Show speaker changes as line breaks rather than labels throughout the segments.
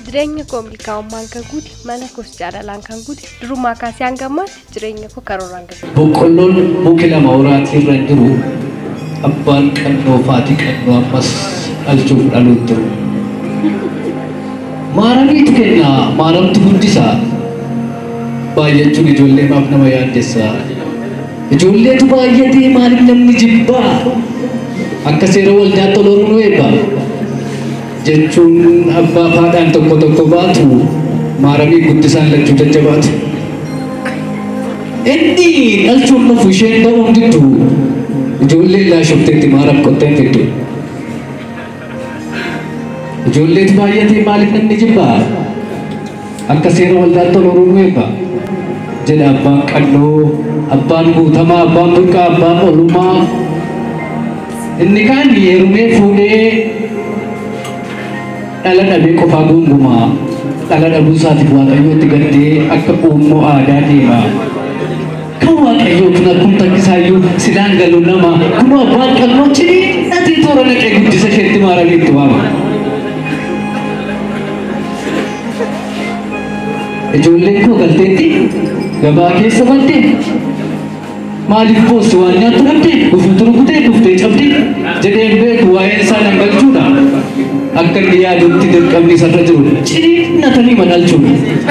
Jireenya koo milkaa'ummaan kan guute mana koos jaalalaan kan guute durumaa kaasee hanga ammaa jireenya koo karooraan gaggeessa.
Boqqolloon muka lama horaatii irra jiru abbaan qannoo faatii qannoo ammas dhalchuuf dhaluutti jiru. Maaramiitu kenna maaramtu guddisaa baay'achuun ijoollee maaf nama yaaddessaa. Ijoolleetu baay'atee maaliif namni jibbaa akka seera waldaatti ol horuu eebba. Jechuun abbaa faadhaan tokko baatu maaramii guddisaan lachuu jajjabaatu. Inni dhalchuun nuuf isheen ta'uun diddu ijoollee laashofteetti maaram qotteen fiddu. Ijoolleetu baay'atee maaliif namni jibbaa akka seera waldaatti ol horuu eebba. Jedha abbaan qannoo, abbaan guutamaa, abbaan burqaa, abbaan oolumaa. Inni kaan heerumee fuudhee dhala dhabee qofaa gungumaa dhala dhabuu isaatiif waaqayyootti gaddee akka uummoo aadaa deema. Kan waaqayyoo kun akkuma takkisaayyuu silaan galu nama kunoo abbaan qannoo ciniinnatii toora naqee guddisa isheetti maaramiitti waama. Ijoolleen koo galteetti gabaa keessa balte maaliif boosti waan nyaattu dhabde gufuu turgutee dhuftee cabde jedheen beeku waa'een isaa nan galchuudha. Akka inni yaadutti dirqamni isarra jiru ciniinnatanii madalchuudha.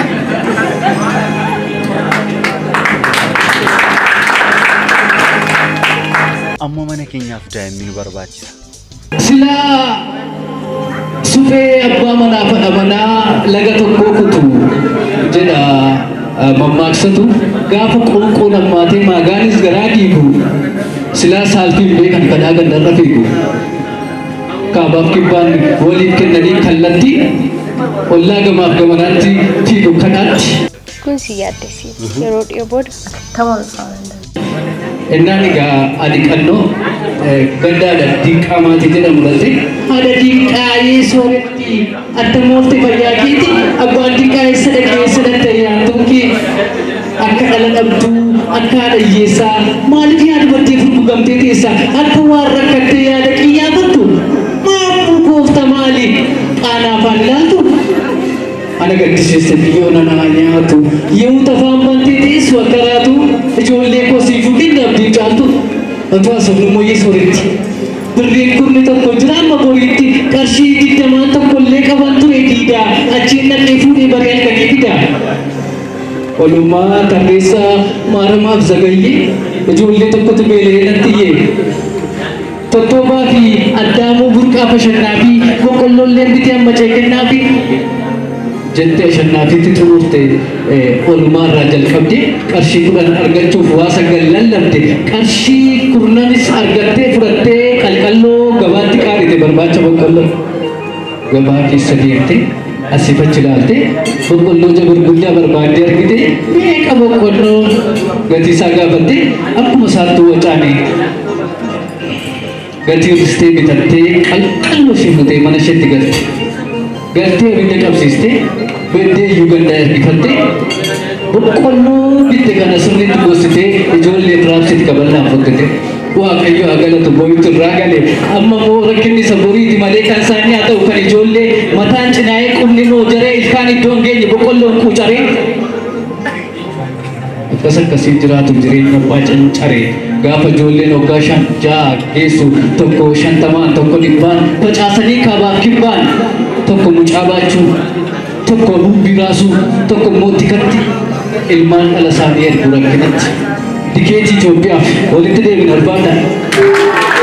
Amma mana keenyaaf daa'imni nu barbaachisa.
Silaa suphee abbaa manaa fadha manaa laga tokkoo kutu jedha mammaaksatu gaafa qoonqoo nammaatee maagaanis garaa diigu silaa saalfiin beekan kadhaa gandarra fiigu. Kaabaaf kibbaan waliif kennanii kallattii ollaa gamaaf gamanaatti fiigu kadhaatti.
Kun si yaaddessi yeroo dhiyoo booda ta'uu danda'a.
Innaan egaa ani qannoo gaddaadha diinqaa maatii jedhamu latte haadha diinqaayee sooretti adda moofte fayyaa keeti abbaan diinqaayee sadaqee sadatte yaantuuki akka dhala dhabduu akka haadha hiyyeessaa maaliif yaada battee furgugamtee teessaa akka waan rakkattee yaada qiyyaafattu maafuu goofta maali qaanaa afaan ilaaltu ana gaddisiiste biyyoona naa nyaatu yoo tafaan bantee teessu akka raatu ijoollee koo siifuu dindaabdii caaltu otoo asirrummoyyee sooretti birriin kurni tokko jira amma boriitti qarshii 20 tokkollee qaban ture diidaa achiin dhaqee fuudhee baree halkanii fidaa. Walumaa tarreessaa maaramaaf zagayyee ijoollee tokkotu beelee natti tottobaa fi addaamuu burqaa fashannaa fi boqqolloollee bitee amma ceekennaa fi jettee shannaafiitti tururte walumaa irraa jalqabde qarshii 10 argachuuf waa 9 lallabde qarshii 10 argattee fudhattee qalqalloo gabaatti qaarite barbaacha boqqolloo gabaa keessa deemte asifachi ilaalte boqqolloo jagurguddaa barbaadde argite meeqa boqqolloo gatii isaa gaafatte akkuma isaattuu wacaane gatii uffistee bitattee qalqalloo shimmutee mana isheetti galte. Galtee biyya qabsiiste beddee Yugandaa ergifattee boqqolloo bitte kana sirriitti goositee ijoollee raabsitti qaballaan fokkate. Waaqayyo agalatu boo'itu irraa gale amma moo rakkinni isa boriiti malee kan isaanii haa ta'u kan ijoollee mataan cinaa'ee qubni noo jaree ilkaan iddoo hin geenye boqqolloon quucaree. Akkas akkasii jiraatu jireenya abbaa cancaree gaafa ijoolleen waggaa 5 6 geessu tokko 50 tokko 100 facaasanii kaabaaf kibbaan tokko mucaa baachuu tokko bubbii raasuu tokko immoo tikatti ilmaan dhala isaanii ergu rakkinatti dikeetii Itoophiyaaf walitti deebin barbaada.